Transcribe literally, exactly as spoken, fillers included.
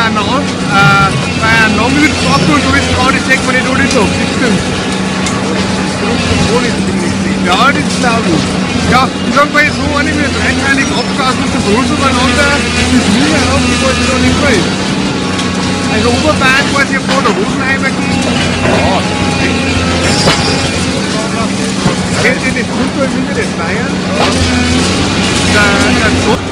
der er noget. Uh, der er nogle lidt opgået, du vil skrive det, ikke, men det er det, du det stimmt. Ja, det ist klar. Ja, ich sag mal so, wenn ich mir dreiteilig abgasen zu Brüssel beieinander, ist mir ja auch die wollte noch nicht mehr. Also Oberbayern weiß ich vor der Rosenheimer gehen. Ja, kennt ihr das Fußball, wie wir das feiern? Der, der